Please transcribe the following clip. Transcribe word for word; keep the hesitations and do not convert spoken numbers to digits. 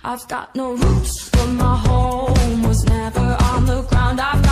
I've got no roots, but my home was never on the ground. I've